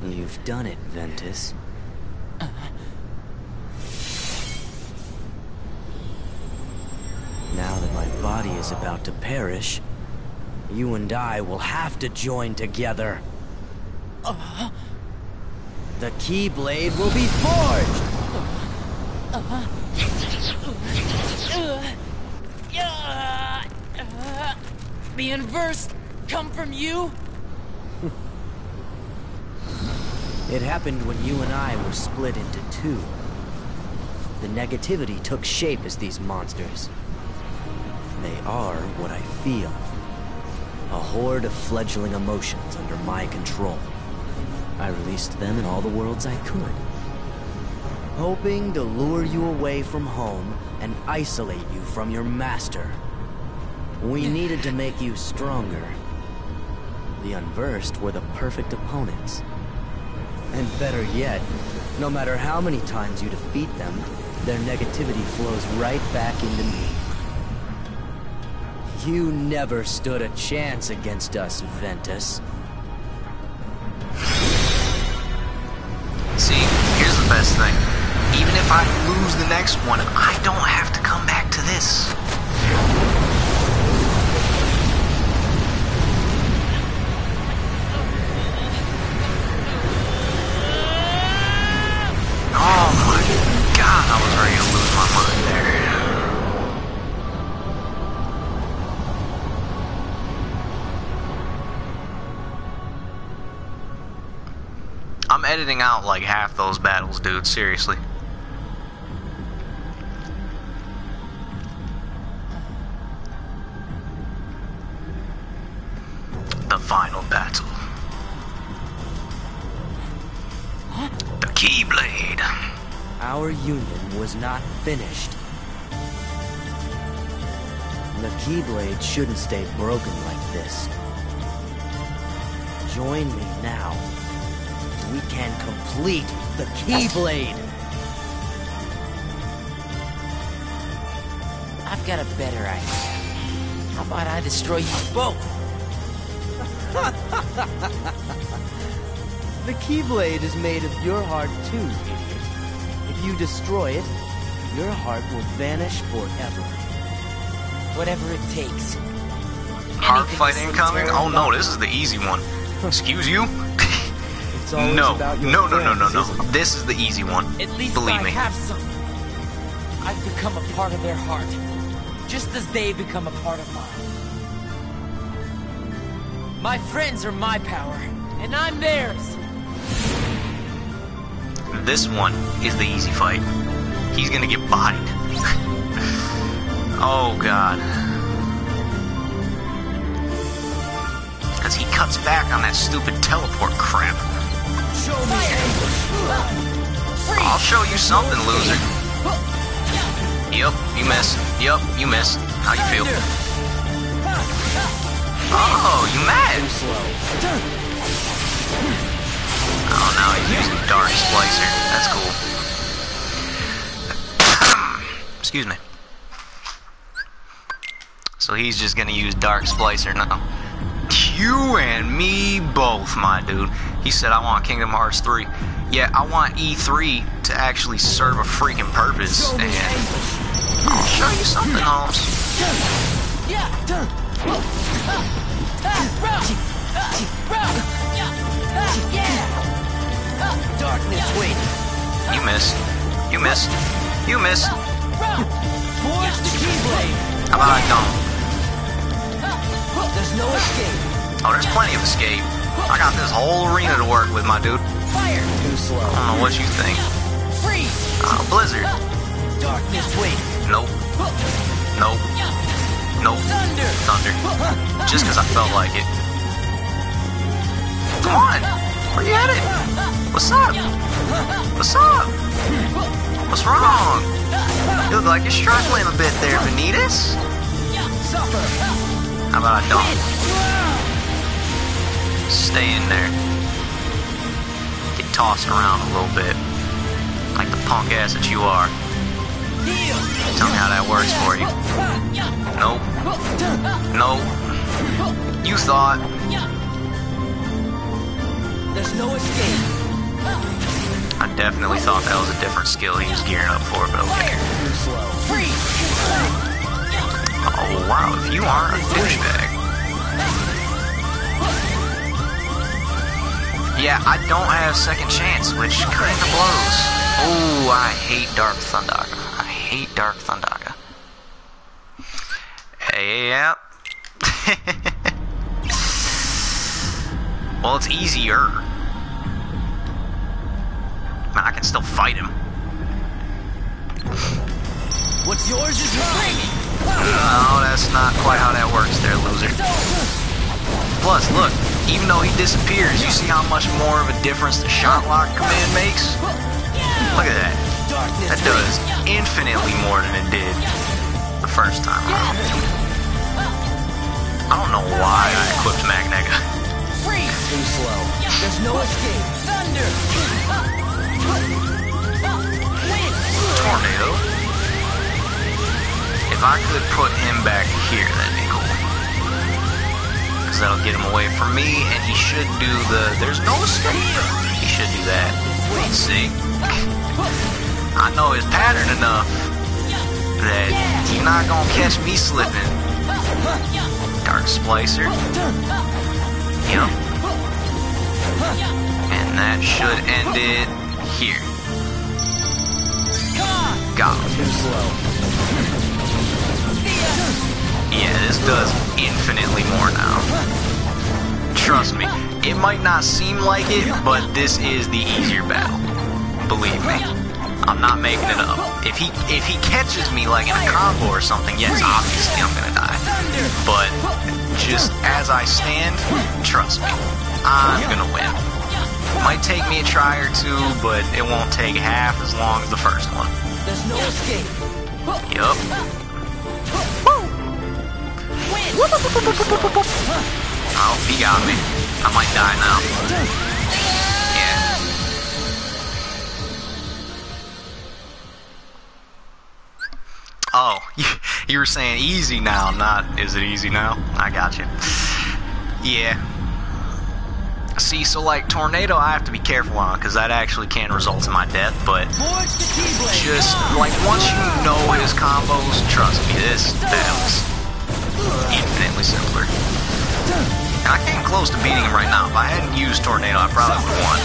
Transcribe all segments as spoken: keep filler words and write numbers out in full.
You've done it, Ventus. Now that my body is about to perish, you and I will have to join together. Uh, the Keyblade will be forged! Uh, uh, uh, the inverse come from you? It happened when you and I were split into two. The negativity took shape as these monsters. They are what I feel. A horde of fledgling emotions under my control. I released them in all the worlds I could. Hoping to lure you away from home and isolate you from your master. We needed to make you stronger. The Unversed were the perfect opponents. And better yet, no matter how many times you defeat them, their negativity flows right back into me. You never stood a chance against us, Ventus. See, here's the best thing. Even if I lose the next one, I don't have to come back to this. Oh my god, I was ready to lose my mind there. I'm editing out like half those battles, dude, seriously. The final battle. The Keyblade. Our union was not finished. The Keyblade shouldn't stay broken like this. Join me now. We can complete the Keyblade! I've got a better idea. How about I destroy you both? The Keyblade is made of your heart too, idiot. If you destroy it, your heart will vanish forever. Whatever it takes. Hard fight incoming? Oh no, this is the easy one. Excuse you? No, no, no, no, no, no. This is the easy one. At least Believe I me. have some. I've become a part of their heart, just as they become a part of mine. My friends are my power, and I'm theirs. This one is the easy fight. He's gonna get bodied. Oh god. Because he cuts back on that stupid teleport crap. Show me. I'll show you something, loser. Yep, you missed. Yup, you missed. How you feel? Oh, you mad? Oh, now he's using Dark Splicer. That's cool. Excuse me. So he's just gonna use Dark Splicer now. You and me both, my dude. He said, I want Kingdom Hearts three. Yeah, I want E three to actually serve a freaking purpose. And I'll show you something, Holmes. Darkness, wait. You missed. You missed. You missed. Forge the Keyblade. How about I don't? There's no escape. Oh, there's plenty of escape. I got this whole arena to work with, my dude. Fire. Too slow. I don't know what you think. Freeze. Uh, Blizzard. Darkness, wait. Nope. Nope. Nope. Thunder. Thunder. Just because I felt like it. Come on. Where you headed? What's up? What's up? What's wrong? You look like you're struggling a bit there, Vanitas. Suffer. How about I don't? Stay in there. Get tossed around a little bit. Like the punk ass that you are. Tell me how that works for you. Nope. Nope. You thought. There's no escape. definitely thought that was a different skill he was gearing up for, but okay. Too slow. Oh wow, if you aren't a douchebag. Yeah, I don't have second chance, which kinda blows. Oh, I hate Dark Thundaga. I hate Dark Thundaga. Yeah. Well, it's easier. Man, I can still fight him. What's yours is mine. No, that's not quite how that works there, loser. Plus, look, even though he disappears, you see how much more of a difference the shot lock command makes? Look at that. That does infinitely more than it did the first time around. I don't know why I equipped Magnega. Too slow. There's no escape. Thunder. Tornado. If I could put him back here, that'd be cool. Because that'll get him away from me, and he should do the... There's no escape. He should do that. Let's see. I know his pattern enough that you're not gonna catch me slipping. Dark Splicer. Yep. And that should end it here. Got him. Too slow. Yeah, this does infinitely more now. Trust me, it might not seem like it, but this is the easier battle. Believe me. I'm not making it up. If he if he catches me like in a combo or something, yes, obviously I'm gonna die. But just as I stand, trust me, I'm gonna win. Might take me a try or two, but it won't take half as long as the first one. There's no escape. Yup. Oh, he got me. I might die now. Yeah. Oh, you were saying easy now, not is it easy now? I got you. Yeah. See, so like Tornado I have to be careful on, because that actually can result in my death, but just, like, once you know his combos, trust me, this battle's infinitely simpler. And I came close to beating him right now. If I hadn't used Tornado, I probably would have won.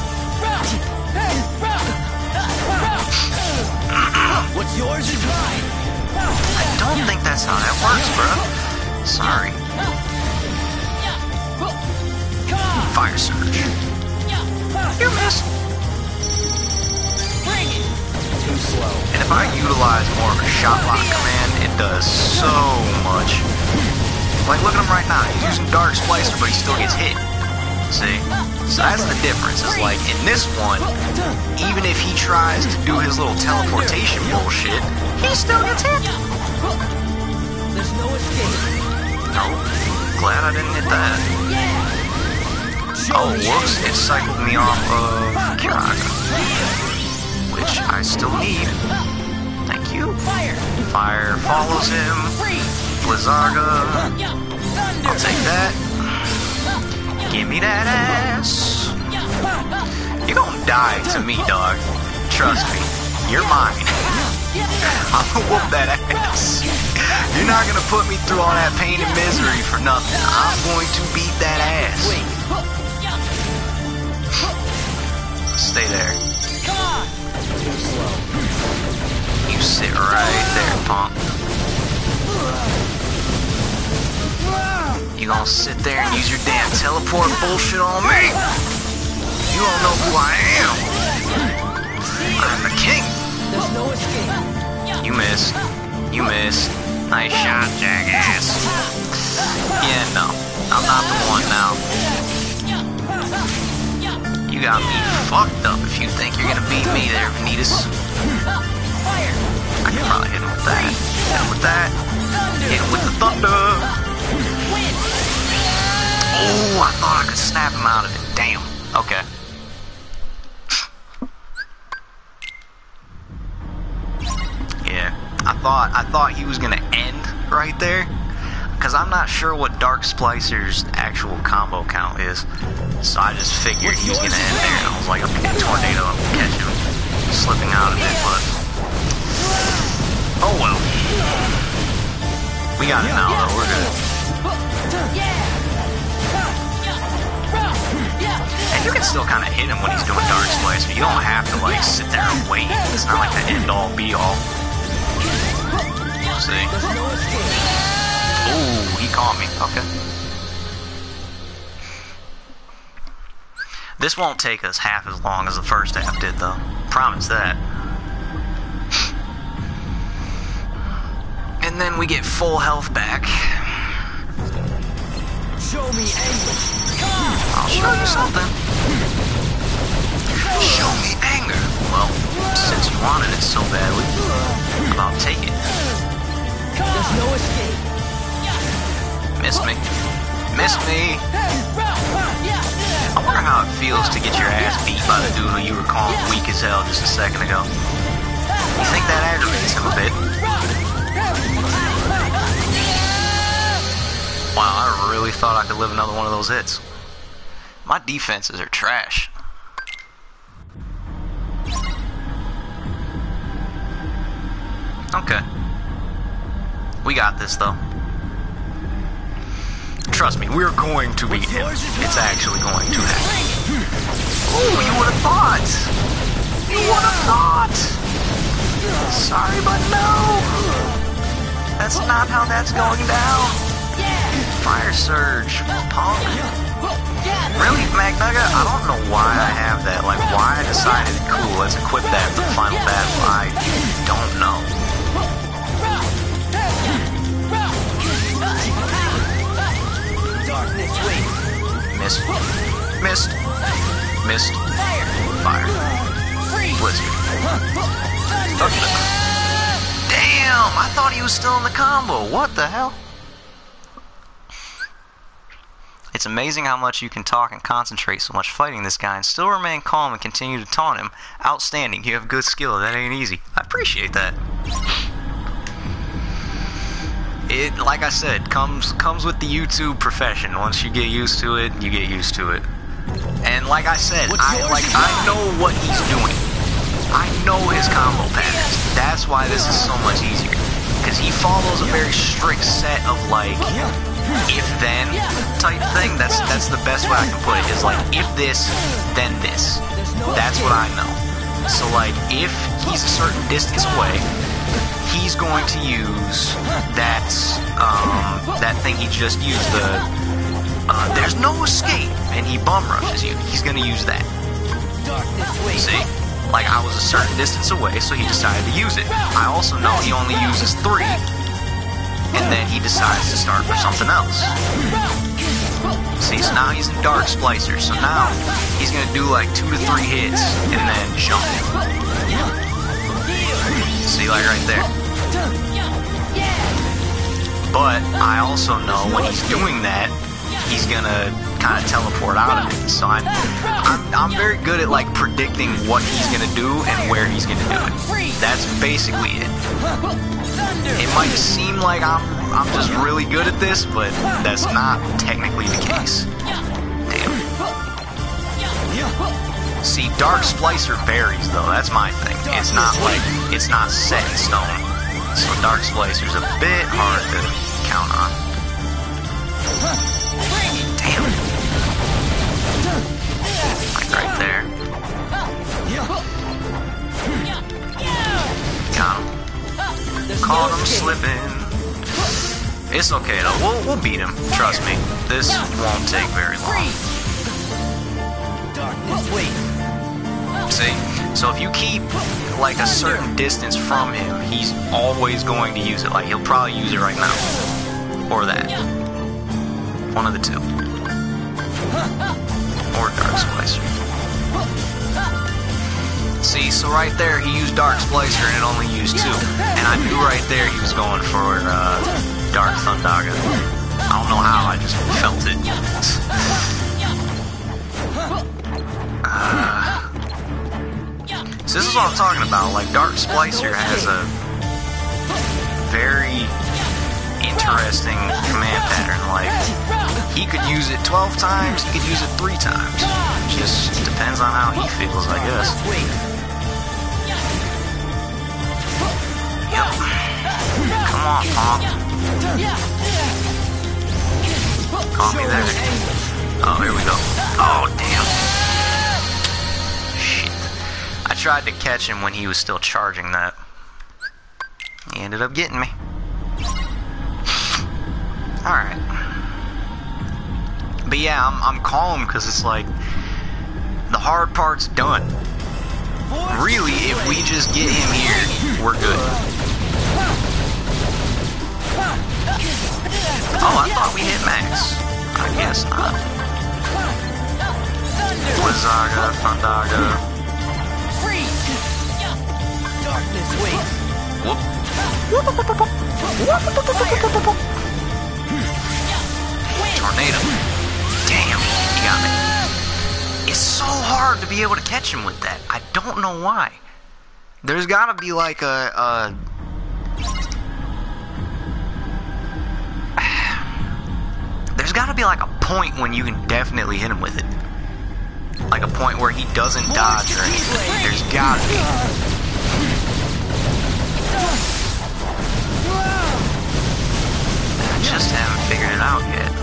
What's yours is mine. I don't think that's how that works, bro. Sorry. Fire Surge. You missed. Too slow. And if I utilize more of a shot lock command, it does so much. Like, look at him right now. He's using Dark Splicer, but he still gets hit. See? So that's the difference. It's like, in this one, even if he tries to do his little teleportation bullshit, he still gets hit. There's no escape. Nope. Glad I didn't hit that. Oh, whoops. It cycled me off of Kiraga, which I still need. Thank you. Fire follows him. Blizzaga. I'll take that. Give me that ass. You're gonna die to me, dog. Trust me. You're mine. I'm gonna whoop that ass. You're not gonna put me through all that pain and misery for nothing. I'm going to beat that ass. Stay there. Too slow. You sit right there, punk. You gonna sit there and use your damn teleport bullshit on me? You don't know who I am. I'm the king. There's no escape. You missed. You missed. Nice shot, jackass. Yeah, no. I'm not the one now. You got me fucked up if you think you're gonna beat me there, Vanitas. I can probably hit him with that. Hit him with that. Hit him with the thunder. Oh, I thought I could snap him out of it. Damn. Okay. Yeah. I thought I thought he was gonna end right there. because I'm not sure what Dark Splicer's actual combo count is. So I just figured he was gonna end there, and I was like, I'm gonna get Tornado up and catch him slipping out of it, but oh well. We got it now though, we're good. And you can still kind of hit him when he's doing Dark Splicer. You don't have to like sit there and wait. It's not like the end all be all. See? Ooh, he caught me. Okay. This won't take us half as long as the first half did, though. Promise that. And then we get full health back. Show me anger. I'll show you something. Show me anger. Well, since you wanted it so badly, I'll take it. There's no escape. Missed me. Missed me. I wonder how it feels to get your ass beat by the dude who you were calling weak as hell just a second ago. You think that aggravates him a bit? Wow, I really thought I could live another one of those hits. My defenses are trash. Okay. We got this, though. Trust me, we're going to beat him. It's actually going to happen. Oh, you would have thought! You would have thought! Sorry, but no! That's not how that's going down. Fire Surge. Punk. Really, McNugget? I don't know why I have that. Like, why I decided, cool, let's equip that for the final battle. I don't know. Darkness waits. Missed. Missed. Missed. Fire. Blizzard. Thunder. Damn! I thought he was still in the combo. What the hell? It's amazing how much you can talk and concentrate so much fighting this guy and still remain calm and continue to taunt him. Outstanding. You have good skill. That ain't easy. I appreciate that. It, like I said, comes comes with the YouTube profession. Once you get used to it, you get used to it. And like I said, I like I know what he's doing. I know his combo patterns. That's why this is so much easier. Because he follows a very strict set of like if then type thing. That's that's the best way I can put it. Is like if this, then this. That's what I know. So like if he's a certain distance away, he's going to use that um, that thing he just used. The uh, there's no escape, and he bum rushes you. He's going to use that. See, like I was a certain distance away, so he decided to use it. I also know he only uses three, and then he decides to start for something else. See, so now he's in Dark Splicer. So now he's going to do like two to three hits, and then jump. See, like right there. But I also know when he's doing that, he's gonna kind of teleport out of it. So I'm, I'm, I'm very good at like predicting what he's gonna do and where he's gonna do it. That's basically it. It might seem like I'm, I'm just really good at this, but that's not technically the case. Damn. See, Dark Splicer varies though. That's my thing. It's not like it's not set in stone. So Dark Splicer's a bit hard to count on. Damn. Like right there. Got him. Caught him slipping. It's okay though. We'll we'll beat him. Trust me. This won't take very long. Darkness waits. See? So if you keep like a certain distance from him, he's always going to use it. Like he'll probably use it right now. Or that. One of the two. Or Dark Splicer. See, so right there he used Dark Splicer and it only used two. And I knew right there he was going for uh, Dark Thundaga. I don't know how, I just felt it. Uh, so this is what I'm talking about. Like Dark Splicer has a very interesting command pattern. Like, he could use it twelve times, he could use it three times. Just depends on how he feels, I guess. Yep. Come on, Pop. Caught me there. Oh, here we go. Oh, damn. Shit. I tried to catch him when he was still charging that. He ended up getting me. Alright. But yeah, I'm, I'm calm because it's like, the hard part's done. Really, if we just get him here, we're good. Oh, I thought we hit max. I guess not. Blizzaga, Thundaga. Darkness waits. Whoop. Tornado. Damn, he got me. It's so hard to be able to catch him with that. I don't know why. There's gotta be like a, a There's gotta be like a point when you can definitely hit him with it. Like a point where he doesn't dodge or anything. There's gotta be. I just haven't figured it out yet.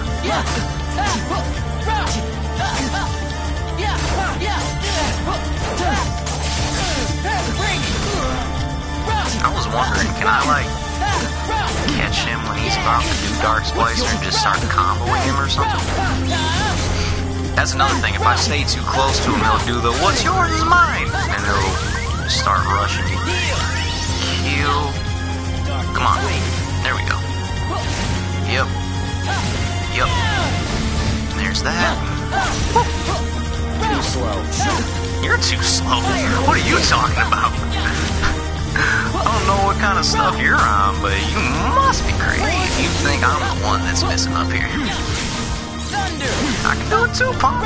I was wondering, can I like catch him when he's about to do Dark Splicer and just start comboing him or something? That's another thing, if I stay too close to him, he'll do the what's yours is mine, and he'll start rushing me. Kill. Come on. There we go. Yep. Yep. There's that. Too slow. You're too slow. What are you talking about? I don't know what kind of stuff you're on, but you must be crazy if you think I'm the one that's messing up here. I can do it too, Pop.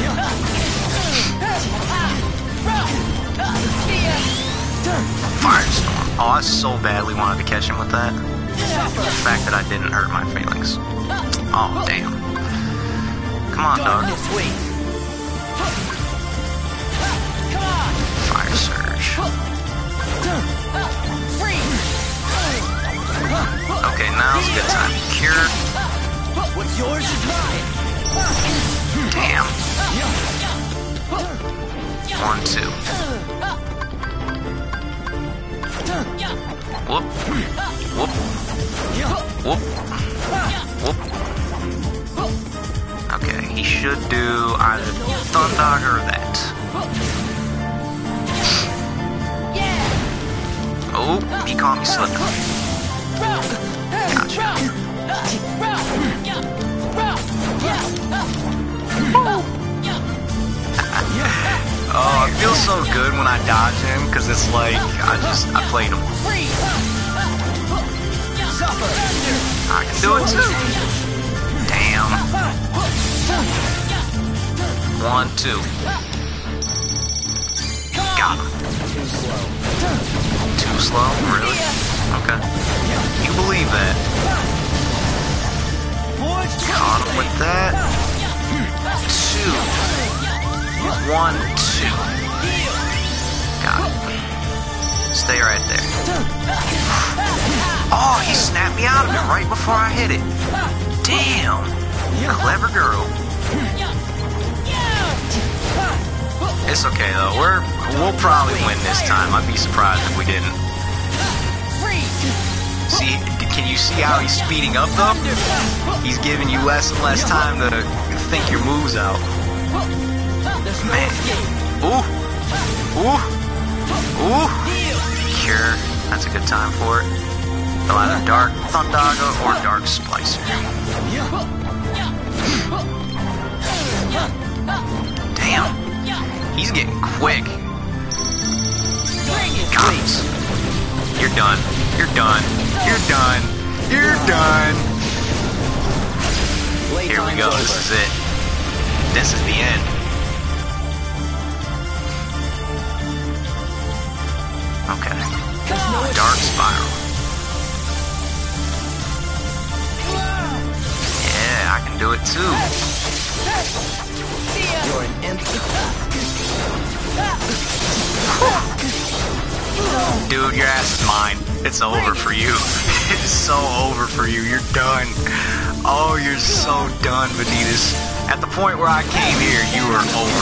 Firestorm. Oh, I so badly wanted to catch him with that. The fact that I didn't hurt my feelings. Oh, damn. Come on, dog. Fire Surge. Okay, now's a good time. Cure. What's yours is mine. Damn. One, two. Whoop. Whoop. Whoop. Whoop. Okay, he should do either Thundaga or that. Oh, he caught me slipping. Gotcha. Oh, it feels so good when I dodge him, because it's like, I just, I played him. I can do it too. Damn. One, two. Got him. Too slow? Really? Okay. You believe that. Caught him with that. Two. One, two. Got it. Stay right there. Oh, he snapped me out of it right before I hit it. Damn. Clever girl. It's okay though. We're we'll probably win this time. I'd be surprised if we didn't. See, can you see how he's speeding up though? He's giving you less and less time to think your moves out. Man. Ooh. Ooh. Ooh. Cure. That's a good time for it. They'll either Dark Thundaga or Dark Splicer. Damn. He's getting quick. Comes. You're done. You're done. You're done. You're done. Here we go. This is it. This is the end. Okay. Dark Spiral. do it too. You're an empty. Dude, your ass is mine. It's over for you. It's so over for you. You're done. Oh, you're so done, Vanitas. At the point where I came here, you were over.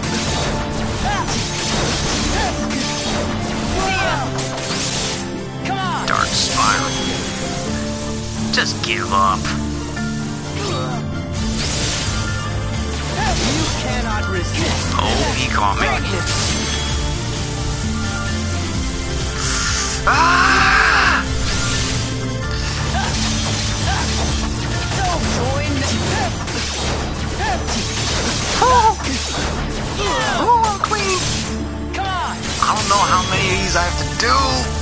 Dark Spiral. Just give up. You cannot resist. Oh, he caught me. Ah! Join me. Oh, Queen. Come on! I don't know how many of these I have to do.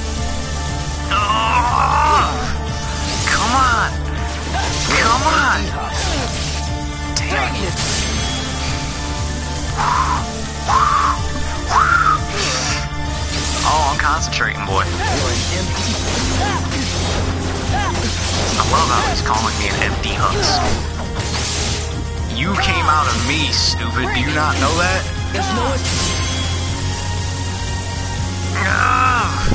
Oh, come on. Come on. Damn it. Oh, I'm concentrating, boy. I love how he's calling me an empty husk. You came out of me, stupid. Do you not know that? There's no Ugh.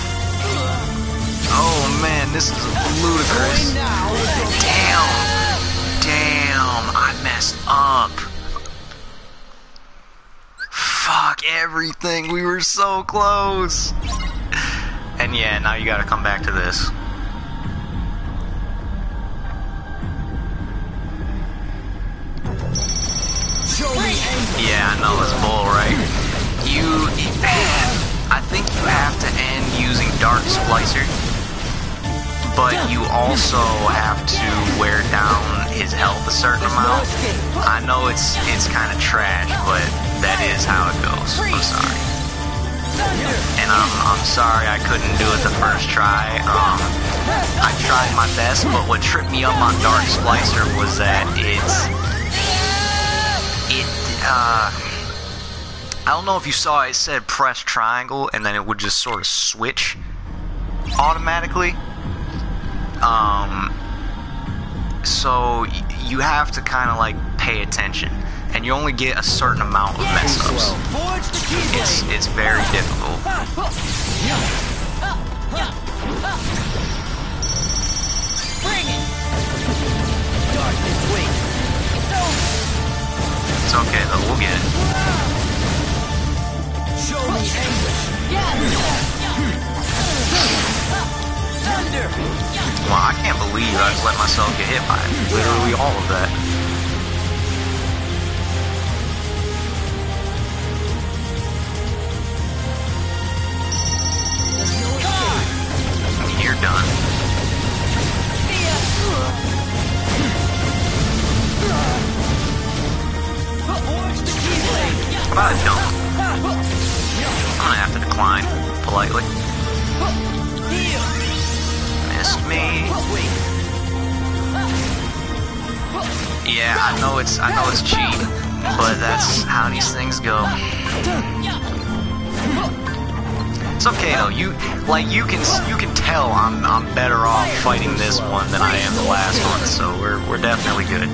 Oh man, this is ludicrous. Damn. Damn, I messed up. Fuck everything. We were so close. And yeah, now you gotta come back to this. Yeah, I know it's bull, right? You, I think you have to end using Dark Splicer, but you also have to wear down his health a certain amount. I know it's it's kind of trash, but that is how it goes. I'm sorry, and I'm I'm sorry I couldn't do it the first try. Um, I tried my best, but what tripped me up on Dark Splicer was that it's it. Uh, I don't know if you saw it, it said press triangle and then it would just sort of switch automatically. Um, so y you have to kind of like pay attention and you only get a certain amount of mess ups. It's, it's very difficult. Bring it! darkness, wait. It's okay though, we'll get it. Show me anguish. Thunder! Well, I can't believe I just let myself get hit by literally all of that. You're done. What about a dump? I'm gonna have to decline politely. Missed me. Yeah, I know it's I know it's cheap, but that's how these things go. It's okay though. You like you can you can tell I'm I'm better off fighting this one than I am the last one, so we're we're definitely good.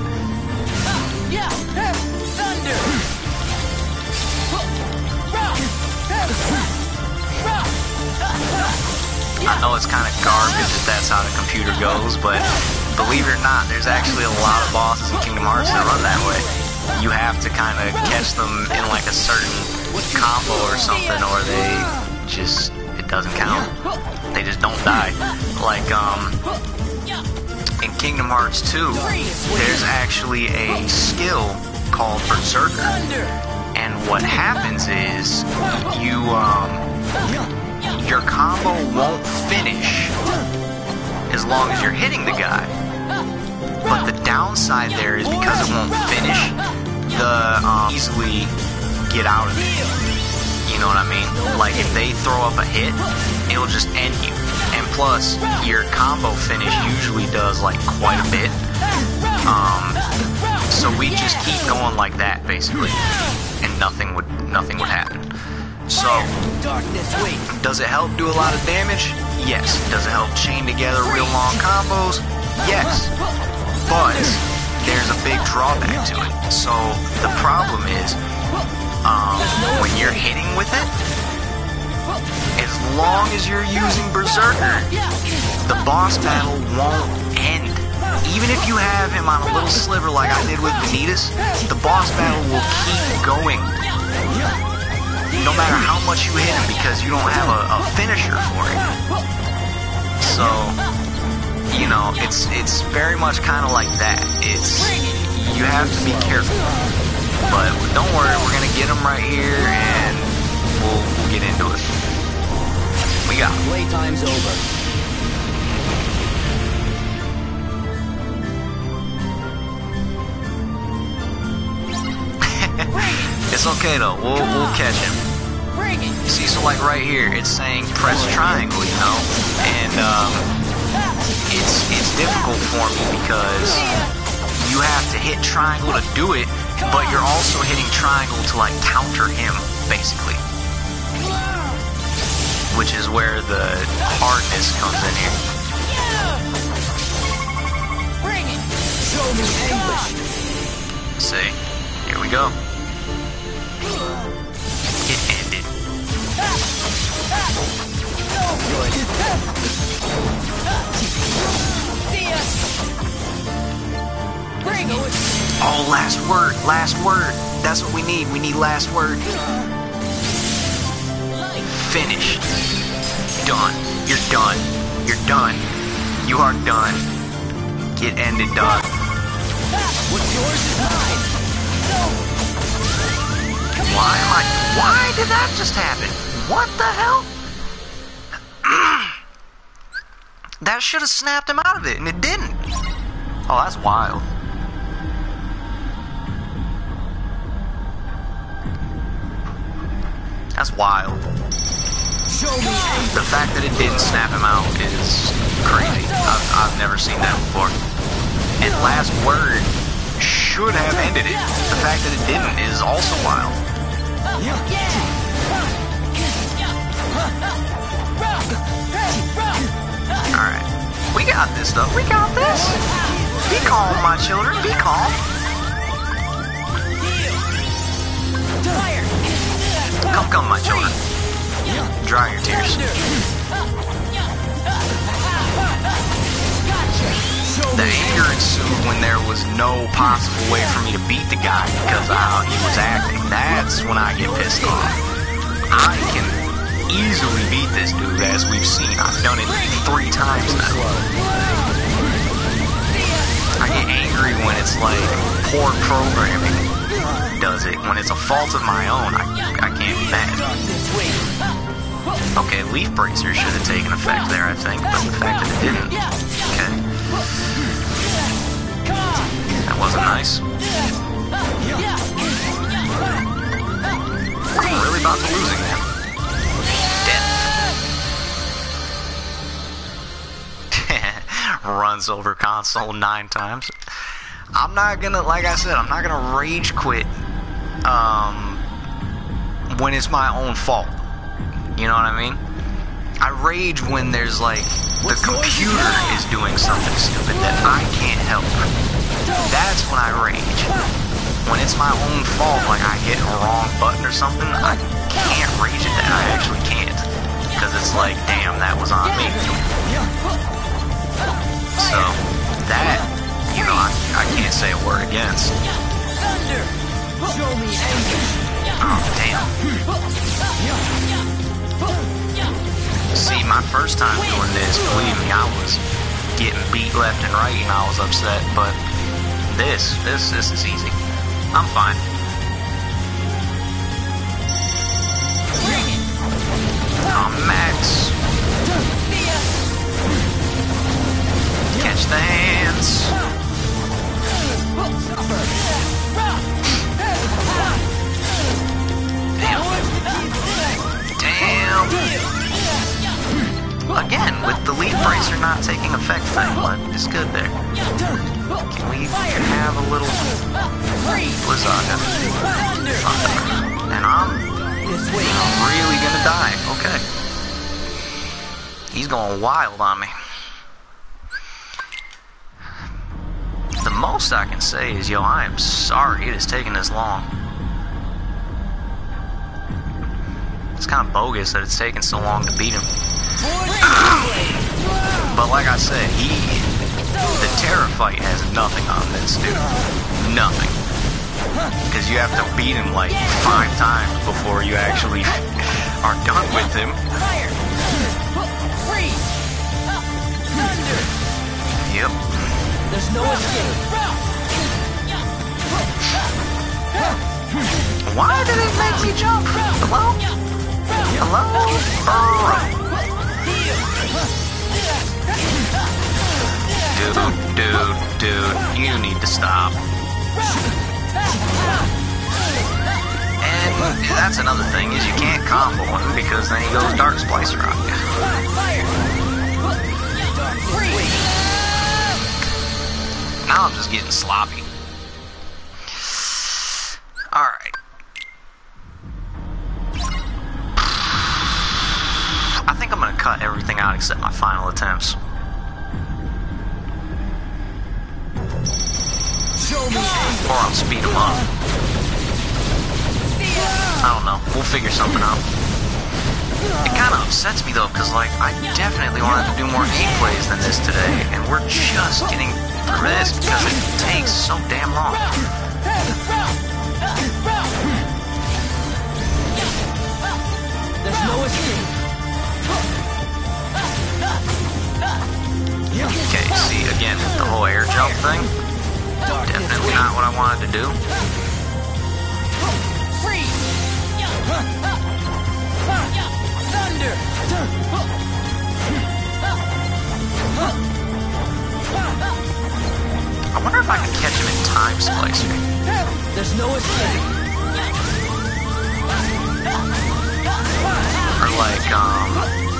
I know it's kind of garbage that that's how the computer goes, but believe it or not, there's actually a lot of bosses in Kingdom Hearts that run that way. You have to kind of catch them in like a certain combo or something, or they just, it doesn't count. They just don't die. Like, um, in Kingdom Hearts two, there's actually a skill called Berserker. And what happens is, you, um, your combo won't finish as long as you're hitting the guy. But the downside there is because it won't finish, the, um, easily get out of it. You know what I mean? Like, if they throw up a hit, it'll just end you. And plus, your combo finish usually does, like, quite a bit. Um, so we just keep going like that, basically. And nothing would, nothing would happen. So, does it help do a lot of damage? Yes. Does it help chain together real long combos? Yes. But, there's a big drawback to it. So the problem is, um, when you're hitting with it, as long as you're using Berserker, the boss battle won't end. Even if you have him on a little sliver like I did with Vanitas, the boss battle will keep going. No matter how much you hit him, because you don't have a, a finisher for it. So, you know, it's it's very much kind of like that. It's, you have to be careful. But don't worry, we're gonna get him right here, and we'll, we'll get into it. We got him. Playtime's over. It's okay though, we'll, we'll catch him. See, so like right here, it's saying press triangle, you know? And, um, it's, it's difficult for me because you have to hit triangle to do it, but you're also hitting triangle to like counter him, basically. Which is where the hardness comes in here. Show me English. See, here we go. It ended. Oh, last word, last word. That's what we need. We need last word. Finish. Done. You're done. You're done. You are done. It ended, dog. What's yours is mine. Why am I... Why did that just happen? What the hell? That should have snapped him out of it, and it didn't. Oh, that's wild. That's wild. Show me The fact that it didn't snap him out is crazy. I've, I've never seen that before. And last word should have ended it. The fact that it didn't is also wild. Alright. We got this though. We got this. Be calm, my children. Be calm. Come, come, my children. Dry your tears. The anger ensued when there was no possible way for me to beat the guy because of how he was acting. That's when I get pissed off. I can easily beat this dude, as we've seen. I've done it three times now. I get angry when it's like poor programming does it. When it's a fault of my own, I, I can't be mad. Okay, Leaf Bracer should have taken effect there, I think, but the fact that it didn't. Okay. That wasn't nice. I'm really about to losing that. Death. Runs over console nine times. I'm not gonna, like I said, I'm not gonna rage quit um, when it's my own fault. You know what I mean? I rage when there's like, the computer is doing something stupid that I can't help. That's when I rage. When it's my own fault, like I hit a wrong button or something, I can't rage at that. I actually can't. Because it's like, damn, that was on me. So, that, you know, I, I can't say a word against. Oh, damn. See, my first time doing this, believe me, I was getting beat left and right and I was upset, but this, this, this is easy. I'm fine. Oh, Max. Catch the hands. Damn. Damn. Again, with the Leaf Bracer not taking effect thing, but it's good there. Can we have a little Blizzaga? And I'm, I'm really gonna die. Okay. He's going wild on me. The most I can say is, yo, I am sorry it has taken this long. It's kind of bogus that it's taken so long to beat him. But like I said, he, the Terra fight has nothing on this dude. Nothing. Because you have to beat him like five times before you actually are done with him. Fire! Freeze! Thunder! Yep. There's no escape. Why did it make me jump? Hello? Hello? Alright. Dude, dude, dude, you need to stop. And that's another thing, is you can't combo him because then he goes Dark Splicer on you. Now I'm just getting sloppy. Alright. I think I'm gonna cut everything out except my final attempts. Or I'll speed them up. I don't know. We'll figure something out. It kind of upsets me though, because like I definitely wanted to do more gameplays than this today, and we're just getting through this because it takes so damn long. There's no escape. Okay, see again the whole air jump thing. Definitely not what I wanted to do. Freeze! Thunder! I wonder if I can catch him in Time Splicer. There's no escape. Or like, um...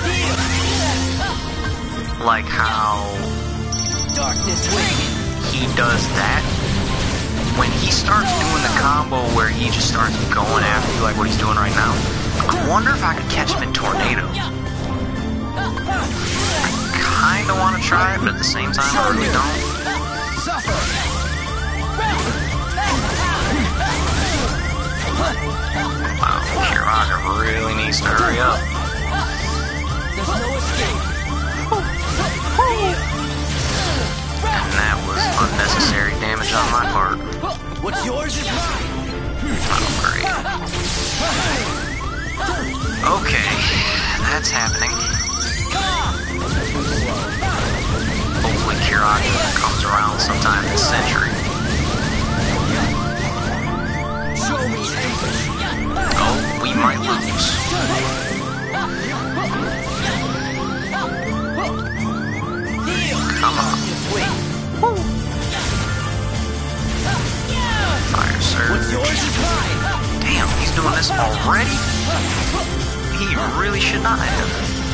like how... Darkness waiting. he does that. When he starts doing the combo where he just starts going after you like what he's doing right now, I wonder if I could catch him in Tornado. I kinda wanna try it, but at the same time I really don't. Wow, Kiraga really needs to hurry up. There's no escape. And that was unnecessary damage on my part. What's yours is mine. Oh, great. Okay, that's happening. Hopefully Kiraga comes around sometime this century. Show me ambush. Oh, we might lose. Come on. Fire surge. What's yours is mine. Damn, he's doing this already? He really should not have.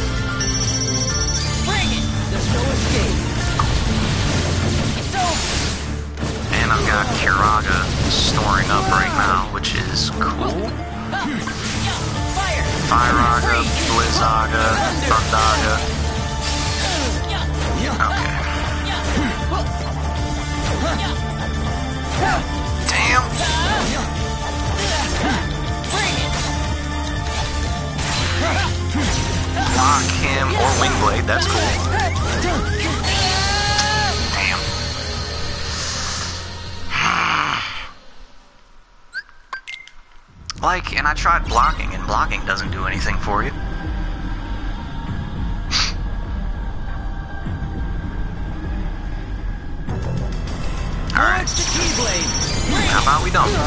Bring it. There's no escape. It's over. And I've got Kiraga storing up right now, which is cool. Fire. Firaga, Blizzaga, Thundaga. Okay. Damn. Lock him or Wingblade, that's cool. Damn. Like, and I tried blocking, and blocking doesn't do anything for you. Alright. How about we don't?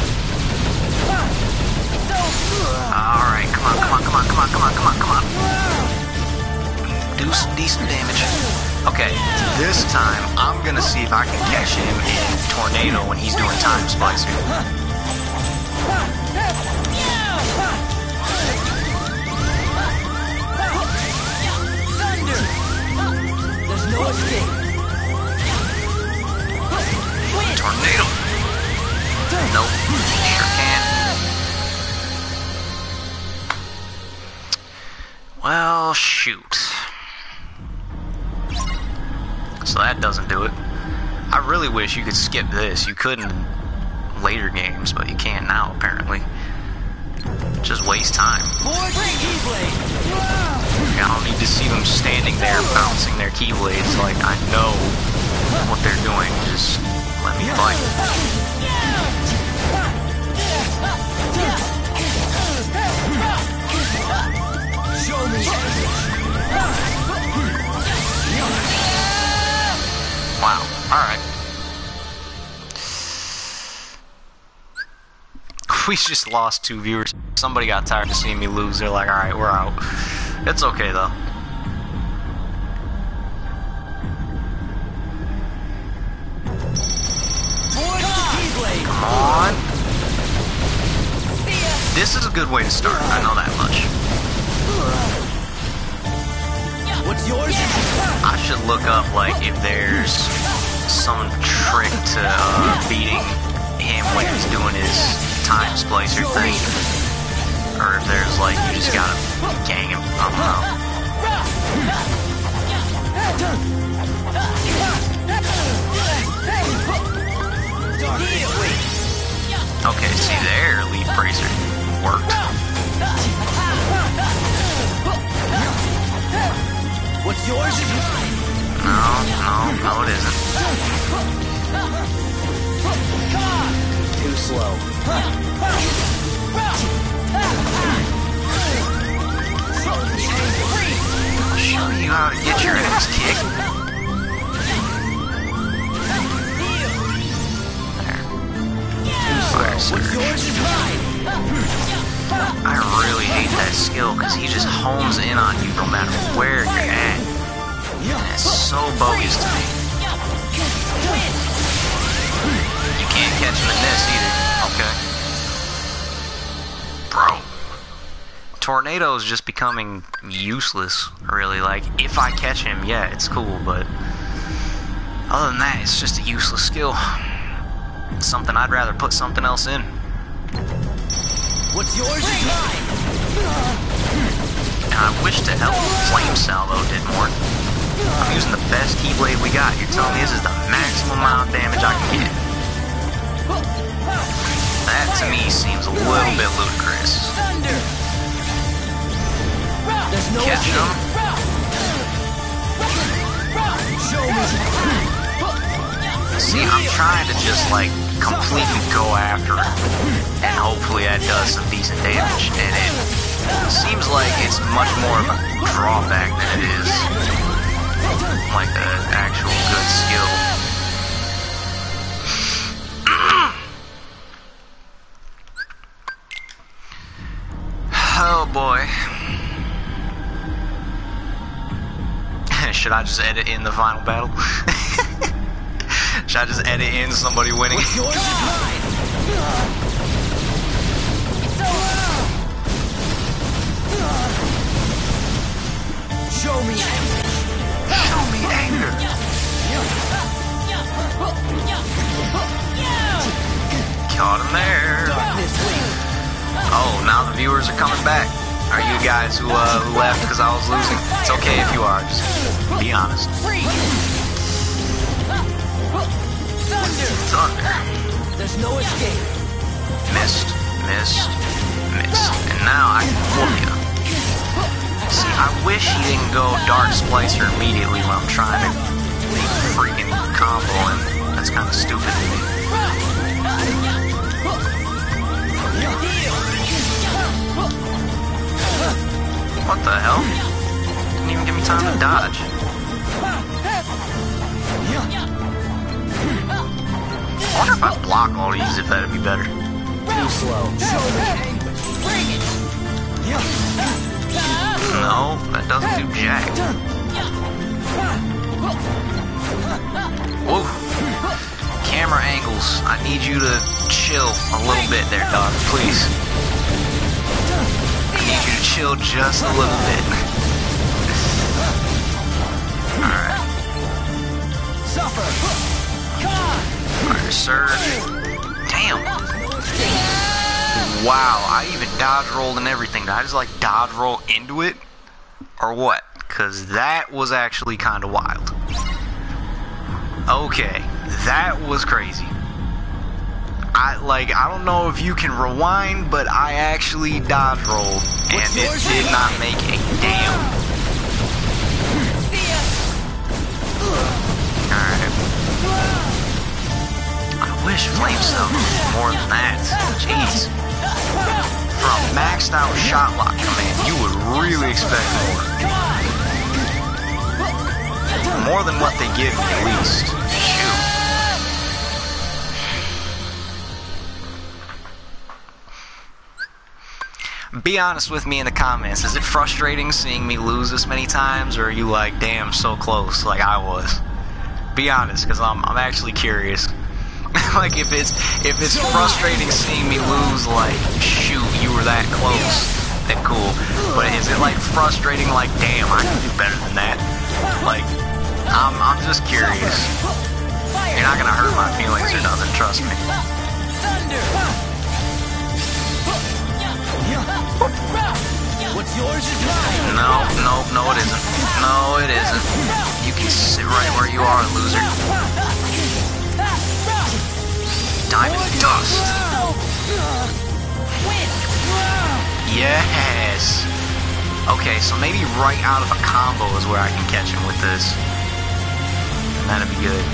Alright, come on, come on, come on, come on, come on, come on, come on. Do some decent damage. Okay, this time I'm gonna see if I can catch him in Tornado when he's doing Time Splicer. Thunder! There's no escape. Tornado. Nope, sure can't. Well, shoot. So that doesn't do it. I really wish you could skip this. You couldn't in later games, but you can now, apparently. Just waste time. I don't need to see them standing there bouncing their keyblades. Like, I know what they're doing. Just let me fight. Show me. Wow. Alright. We just lost two viewers. Somebody got tired of seeing me lose. They're like, alright, we're out. It's okay, though. Come on. This is a good way to start. I know that much. What's yours? I should look up, like, if there's some trick to uh, beating him when he's doing his time splicer thing. Or if there's, like, you just gotta gang him. I don't know. Okay, see there, Leaf Bracer worked. What's yours is mine. No, no, no it isn't. Too slow. I'll show you how to get your ass kicked. There. Fire surge. What's yours is mine. I really hate that skill because he just homes in on you no matter where you're at. And it's so bogus to me. You can't catch him in this either. Okay. Bro. Tornado is just becoming useless, really. Like, if I catch him, yeah, it's cool, but other than that, it's just a useless skill. It's something I'd rather put something else in. What's yours is mine. And I wish to hell Flame Salvo did more. I'm using the best Keyblade we got. You're telling me this is the maximum amount of damage I can get? That to me seems a little bit ludicrous. Catch him. Show me. See, I'm trying to just like completely go after it, and hopefully that does some decent damage. And it seems like it's much more of a drawback than it is like an actual good skill. Oh boy. Should I just edit in the final battle? Should I just edit in somebody winning? What's yours is mine. Show me anger. Show me anger. Caught him there. Oh, now the viewers are coming back. Are you guys who, uh, who left because I was losing? It's okay if you are. Just be honest. Thunder. There's no escape. Missed, missed, missed. And now I can whoop you. See, I wish he didn't go Dark Splicer immediately when I'm trying to freaking combo him. That's kind of stupid to me. What the hell? Didn't even give me time to dodge. I wonder if I block all these, if that'd be better. Too slow. No, that doesn't do jack. Whoa. Camera angles. I need you to chill a little bit there, dog. Please. I need you to chill just a little bit. Alright. Fire surge. Damn. Wow, I even dodge rolled and everything. Did I just like dodge roll into it? Or what? Because that was actually kind of wild. Okay, That was crazy. I like I don't know if you can rewind, but I actually dodge rolled and it did not make a damn. Alright. I wish Flame Cell was more than that. Jeez. From maxed out shot lock command, you would really expect more. More than what they give me at least. Shoot. Be honest with me in the comments. Is it frustrating seeing me lose this many times, or are you like, damn, so close like I was? Be honest, because I'm, I'm actually curious. Like, if it's if it's frustrating seeing me lose, like, shoot, you were that close, then cool. But is it, like, frustrating, like, damn, I can do better than that? Like, I'm, I'm just curious. You're not gonna hurt my feelings or nothing, trust me. What's yours is mine. No, no, no it isn't. No it isn't. You can sit right where you are, loser. Diamond Dust. Yes. Okay, so maybe right out of a combo is where I can catch him with this. That'd be good.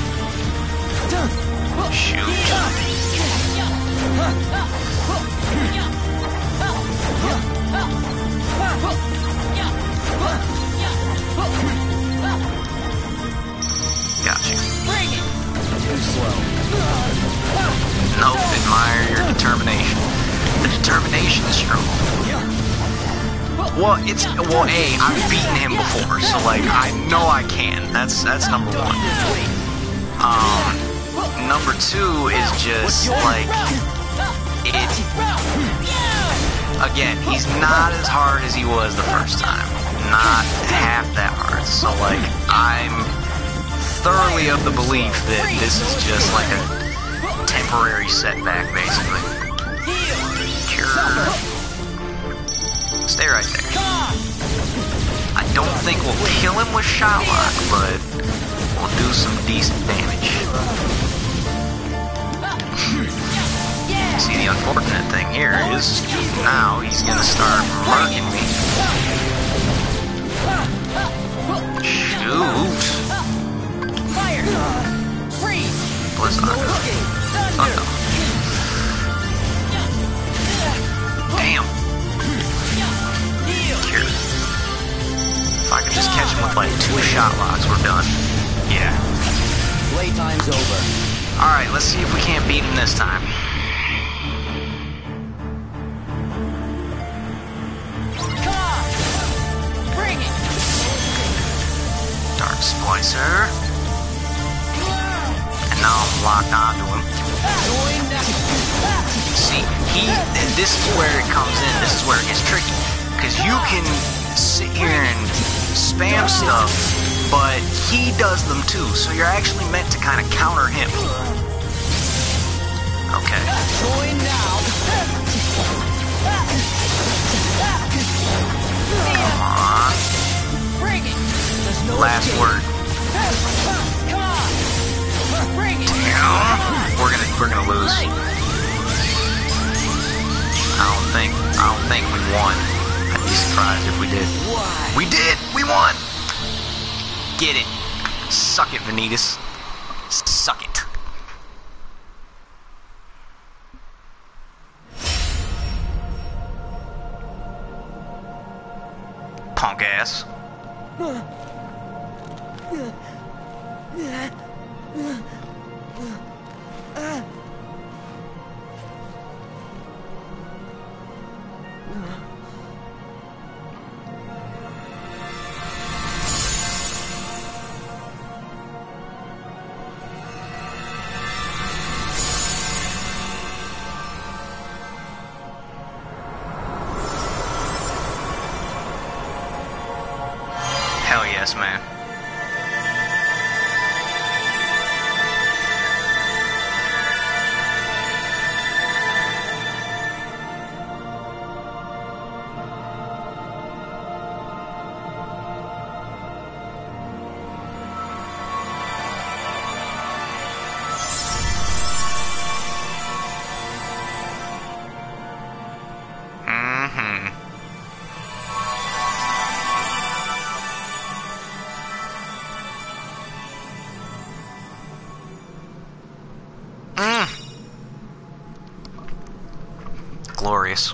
Shoot. Gotcha. Too slow. Nope, admire your determination. The determination is strong. Well, it's well, A, I've beaten him before, so like I know I can. That's that's number one. Um, number two is just like it. Again, he's not as hard as he was the first time. Not half that hard. So like I'm thoroughly of the belief that this is just like a temporary setback, basically. Cure. Stay right there. I don't think we'll kill him with shot lock, but we'll do some decent damage. See, the unfortunate thing here is now he's gonna start murking me. Shoot. Fire! Freeze! Blizzard. Thunder. Damn. Here. If I could just catch him with like two shot locks, we're done. Yeah. Playtime's over. Alright, let's see if we can't beat him this time. Come on! Bring it! Dark Splicer. And now I'm locked onto him. See, he, this is where it comes in, this is where it gets tricky. Because you can sit here and spam stuff, but he does them too, so you're actually meant to kind of counter him. Okay. Join now! Come on. Bring it! There's no Last escape. word. Come on! Bring it! Damn. We're gonna we're gonna lose. I don't think I don't think we won. I'd be surprised if we did. We did! We won! Get it. Suck it, Vanitas. Suck it. Punk ass. Hell yes, man. Glorious.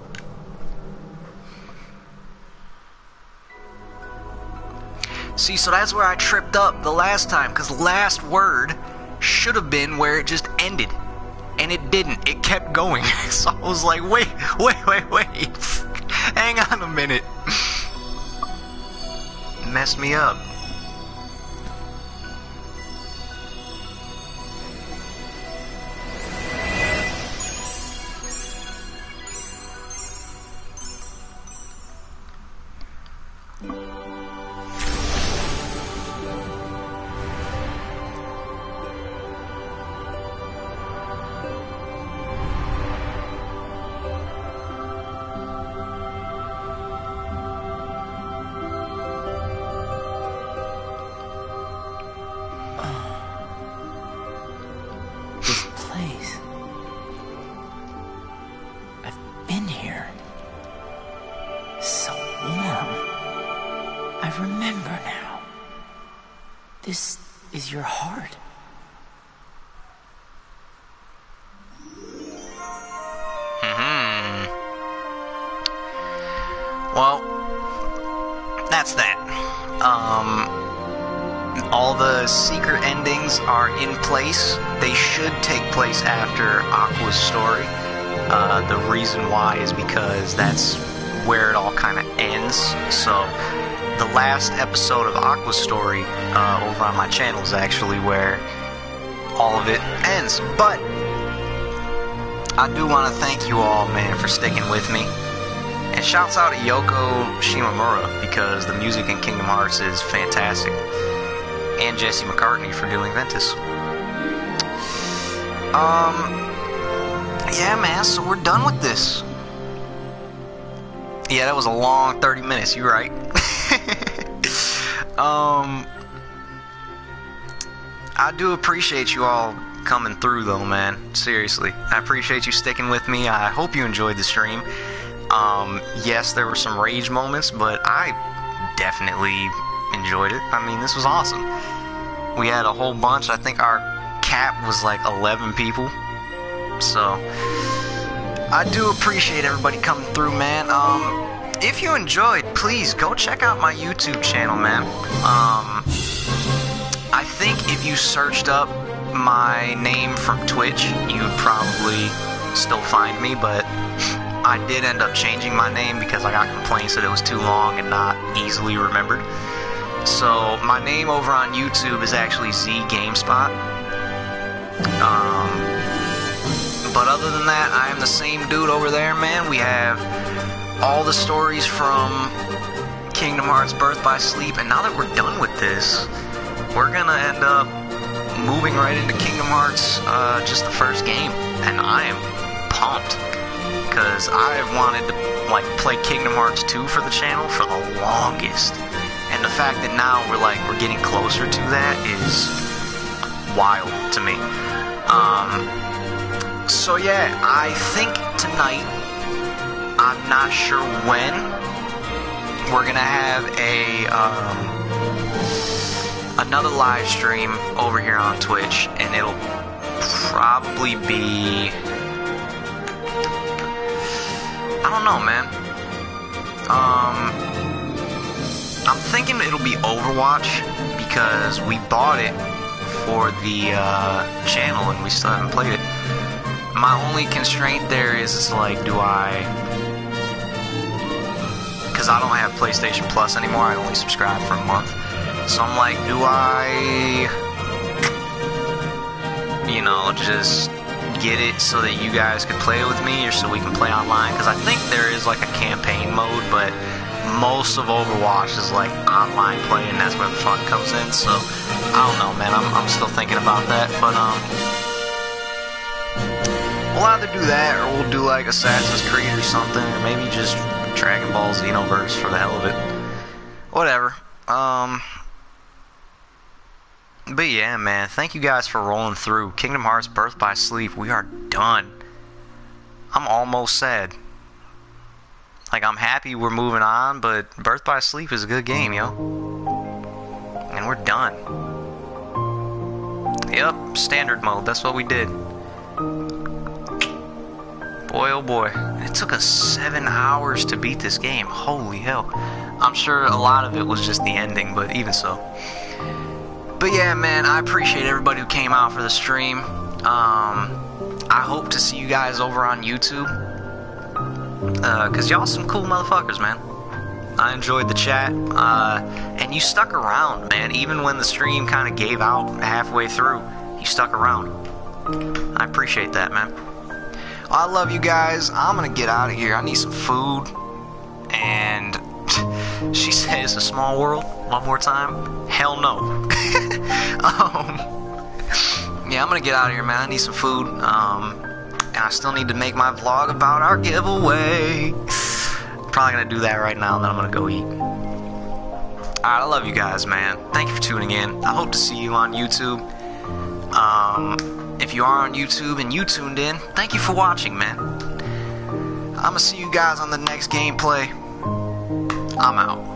See, so that's where I tripped up the last time, because the last word should have been where it just ended. And it didn't. It kept going. So I was like, wait, wait, wait, wait. Hang on a minute. Messed me up. This is your heart. Mm-hmm. Well, that's that. Um, all the secret endings are in place. They should take place after Aqua's story. Uh, the reason why is because that's where it all kind of ends. So the last episode of Aqua's story uh, over on my channel is actually where all of it ends. But I do want to thank you all, man, for sticking with me. And shouts out to Yoko Shimomura, because the music in Kingdom Hearts is fantastic. And Jesse McCartney for doing Ventus. Um, yeah, man, so we're done with this. Yeah, that was a long thirty minutes, you're right. um, I do appreciate you all coming through, though, man. Seriously, I appreciate you sticking with me. I hope you enjoyed the stream. Um, yes, there were some rage moments, but I definitely enjoyed it. I mean, this was awesome. We had a whole bunch. I think our cap was like eleven people. So I do appreciate everybody coming through, man. Um, if you enjoyed, please go check out my YouTube channel, man. Um, I think if you searched up my name from Twitch, you would probably still find me, but I did end up changing my name because I got complaints that it was too long and not easily remembered. So my name over on YouTube is actually Z GameSpot. Um, but other than that, I am the same dude over there, man. We have all the stories from Kingdom Hearts Birth by Sleep, and now that we're done with this, we're gonna end up moving right into Kingdom Hearts, uh, just the first game, and I am pumped. Because I wanted to like play Kingdom Hearts two for the channel for the longest, and the fact that now we're like we're getting closer to that is wild to me. Um, so yeah, I think tonight, I'm not sure when, we're gonna have a um, another live stream over here on Twitch, and it'll probably be, I don't know, man. Um, I'm thinking it'll be Overwatch, because we bought it for the uh, channel and we still haven't played it. My only constraint there is, it's like, do I... Because I don't have PlayStation Plus anymore, I only subscribe for a month. So I'm like, do I... You know, just get it so that you guys can play it with me, or so we can play online? Because I think there is like a campaign mode, but most of Overwatch is like online play, and that's where the fun comes in. So I don't know, man. I'm, I'm still thinking about that, but um, we'll either do that or we'll do like Assassin's Creed or something, or maybe just Dragon Ball Xenoverse for the hell of it. Whatever. Um. But yeah, man, thank you guys for rolling through. Kingdom Hearts Birth by Sleep, we are done. I'm almost sad. Like, I'm happy we're moving on, but Birth by Sleep is a good game, yo. And we're done. Yep, standard mode, that's what we did. Boy, Boy, oh boy. It took us seven hours to beat this game. Holy hell. I'm sure a lot of it was just the ending, but even so. But yeah, man, I appreciate everybody who came out for the stream. Um, I hope to see you guys over on YouTube. Uh, cause y'all some cool motherfuckers, man. I enjoyed the chat. Uh, and you stuck around, man. Even when the stream kind of gave out halfway through, you stuck around. I appreciate that, man. I love you guys. I'm gonna get out of here. I need some food. And she said it's a small world. One more time. Hell no. um, yeah, I'm gonna get out of here, man. I need some food. Um, and I still need to make my vlog about our giveaway. Probably gonna do that right now, and then I'm gonna go eat. Alright, I love you guys, man. Thank you for tuning in. I hope to see you on YouTube. Um, if you are on YouTube and you tuned in, thank you for watching, man. I'm gonna see you guys on the next gameplay. I'm out.